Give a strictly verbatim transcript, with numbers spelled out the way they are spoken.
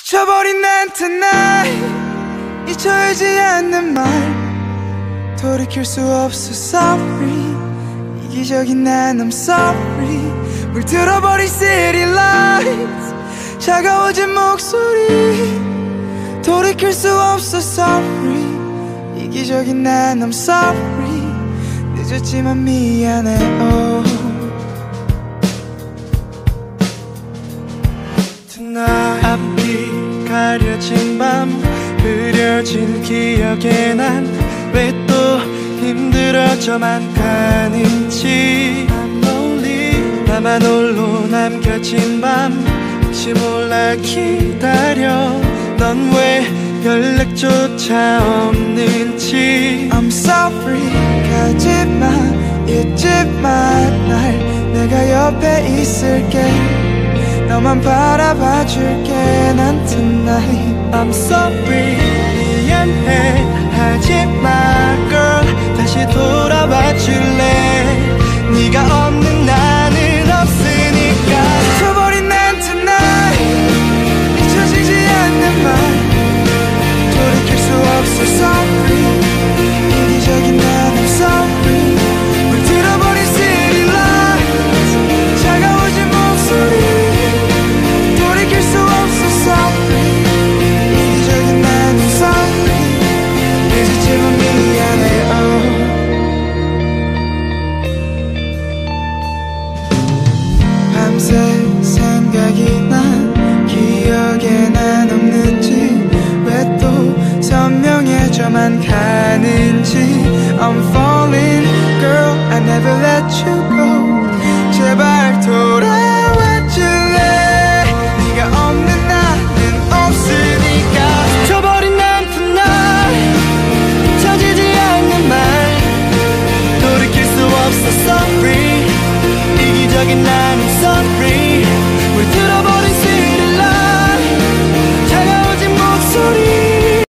지쳐버린 난 tonight 잊혀지지 않는 말 돌이킬 수 없어 sorry 이기적인 난 I'm sorry 물들어버린 city lights 차가워진 목소리 돌이킬 수 없어 sorry 이기적인 난 I'm sorry 늦었지만 미안해 oh. Tonight 앞이 가려진 밤 흐려진 기억에 난 왜 또 힘들어져만 가는지 I'm lonely 나만 홀로 남겨진 밤 혹시 몰라 기다려 넌 왜 연락조차 없는지 I'm sorry 가지마 잊지마 날 내가 옆에 있을게 너만 바라봐줄게 난 tonight I'm sorry 미안해 하지마 girl 다시 돌아와줄래 네가 없는